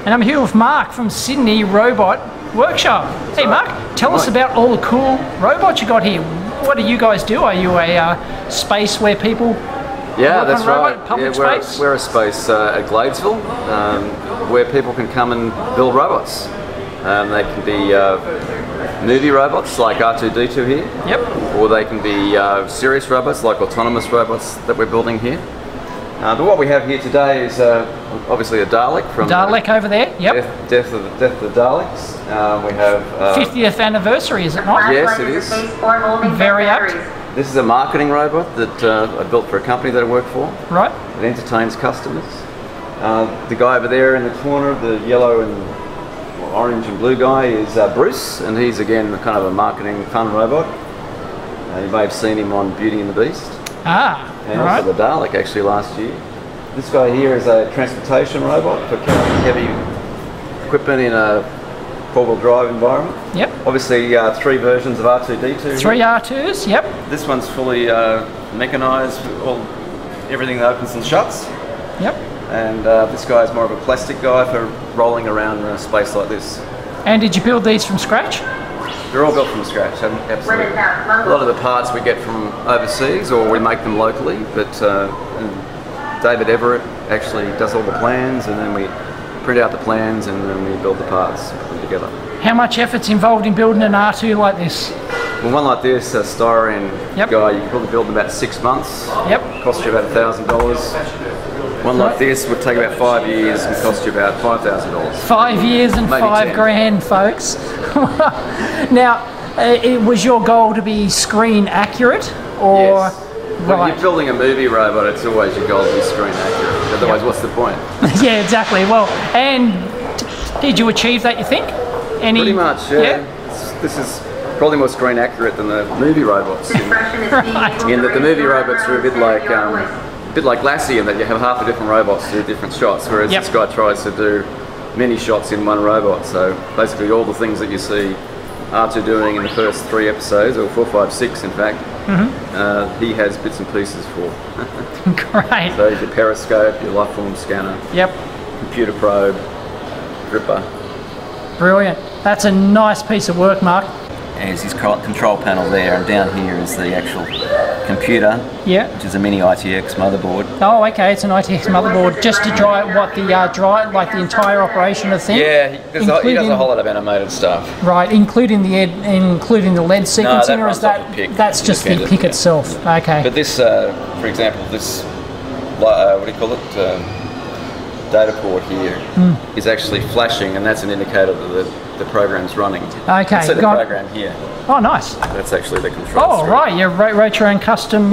And I'm here with Mark from Sydney Robot Workshop. Hey Mark, tell us about all the cool robots you got here. What do you guys do? Are you a space where people Yeah, that's right. Public space? We're a space at Gladesville where people can come and build robots. They can be movie robots like R2-D2 here. Yep. Or they can be serious robots like autonomous robots that we're building here. But what we have here today is obviously a Dalek from Dalek over there. Yep. Death of the Daleks. We have 50th anniversary, is it not? Yes, it is. Very apt. This is a marketing robot that I built for a company that I work for. Right. It entertains customers. The guy over there in the corner, the yellow and orange and blue guy, is Bruce, and he's again kind of a marketing fun robot. You may have seen him on Beauty and the Beast. Ah, and right. also the Dalek actually last year. This guy here is a transportation robot for carrying heavy equipment in a four-wheel drive environment. Yep. Obviously 3 versions of R2-D2. 3 R2s, yep. This one's fully mechanised, everything that opens and shuts. Yep. And this guy is more of a plastic guy for rolling around in a space like this. And did you build these from scratch? They're all built from scratch, absolutely. A lot of the parts we get from overseas or we make them locally, but David Everett actually does all the plans, and then we print out the plans and then we build the parts, put them together. How much effort's involved in building an R2 like this? Well, one like this, a styrene Yep. guy, you can probably build in about 6 months. Yep. Cost you about $1,000. One like this would take about 5 years and cost you about $5,000. 5 years and Maybe 5 10. grand, folks. Now, it was your goal to be screen accurate, or Yes. When right? you're building a movie robot, it's always your goal to be screen accurate. Otherwise, what's the point? Yeah, exactly. Well, and did you achieve that, you think? Pretty much, yeah. This is probably more screen accurate than the movie robots. In that the movie robots are a bit like Lassie, in that you have half a different robots do different shots, whereas Yep. this guy tries to do many shots in one robot. So basically all the things that you see R2 doing in the first 3 episodes, or 4, 5, 6 in fact, he has bits and pieces for. Great. So your periscope, your life form scanner, Yep. computer probe, gripper. Brilliant. That's a nice piece of work, Mark. There's his control panel there, and down here is the actual computer, Yeah. which is a mini ITX motherboard. Oh, okay. It's an ITX motherboard just to drive what the like the entire operation of the thing. Yeah, he does a whole lot of animated stuff. Right, including the LED sequencing, or is runs off a PIC that's just the PIC independent, itself? Okay. But this, for example, this what do you call it? Data port here is actually flashing, and that's an indicator that the program's running. Okay. So the program here. Oh, nice. That's actually the control. Oh, screen. right. Your Retro and custom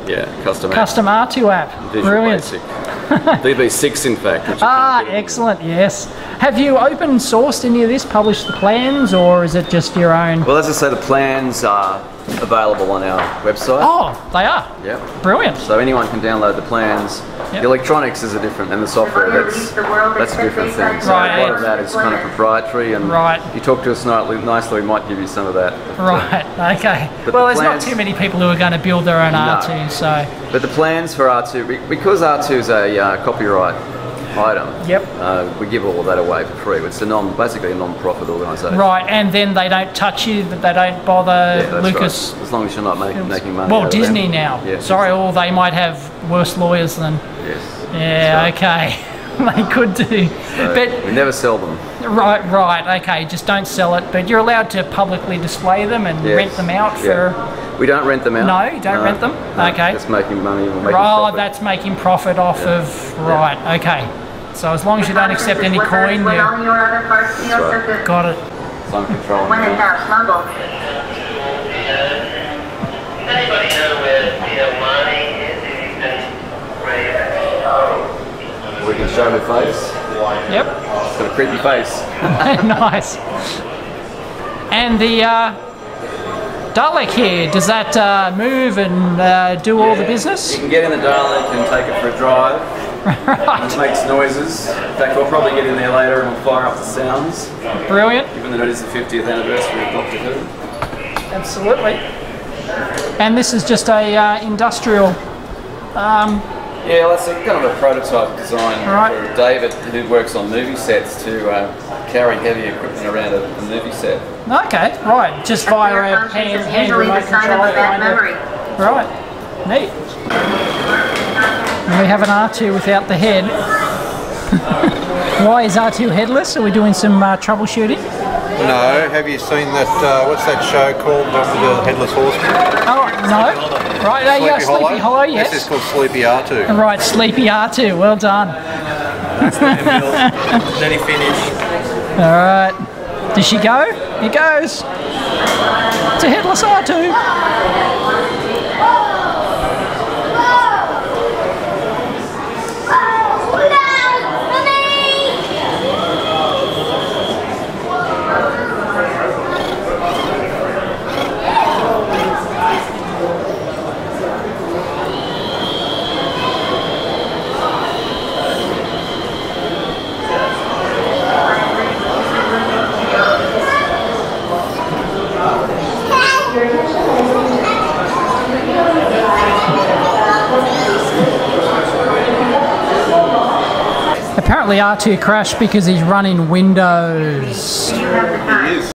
Custom R2 app. Visual Brilliant. Basic. VB6 in fact. Which Excellent. Yes. Have you open sourced any of this? Published the plans, or is it just your own? Well, as I say, the plans are available on our website. Oh, they are. Yep. Brilliant. So anyone can download the plans. Yep. The electronics is a different, and the software, that's a different thing. So Right. a lot of that is kind of proprietary, and Right. you talk to us nicely, we might give you some of that. But, Right. Okay. but Well, the there's not plans- too many people who are going to build their own R2, so. But the plans for R2, because R2 is a copyright item, Yep. we give all of that away for free. It's basically a non-profit organisation. Right, and then they don't touch you, that they don't bother Yeah, that's Lucas. right. As long as you're not making money. Well, out of Disney them. now. Yeah, Sorry, or they might have worse lawyers than. Yes. Yeah, That's right. okay. They could do. So But we never sell them. right, okay. Just don't sell it. But you're allowed to publicly display them and Yes. rent them out for. Yeah. We don't rent them out. No, you don't rent them? No, Okay. It's making money. We're making Right, profit. that's making profit off of. Right, okay. So as long as you don't accept any coin, you right. got it. So I'm controlling When in that. doubt, smuggle. Anybody know where Giovanni is? We can show her face. Yep. It's got a creepy face. Nice. And the Dalek here, does that move and do all the business? You can get in the Dalek and take it for a drive. Right. It makes noises. In fact, we'll probably get in there later and we'll fire up the sounds, Brilliant. given that it is the 50th anniversary of Doctor Who. Absolutely. And this is just a industrial Yeah, well, that's kind of a prototype design Right. for David, who works on movie sets, to carry heavy equipment around a movie set. Okay, right. Just via a hand remote control kind of. Right. Neat. And we have an R2 without the head. Why is R2 headless? Are we doing some troubleshooting? No, have you seen that, what's that show called, the Headless Horseman? Oh, no. Right, yeah, Sleepy Hollow, yes. This is called Sleepy R2. Right, Sleepy R2, well done. Then he finished. Alright. Does she go? Here goes. It's a headless R2. Apparently R2 crashed because he's running Windows. He is.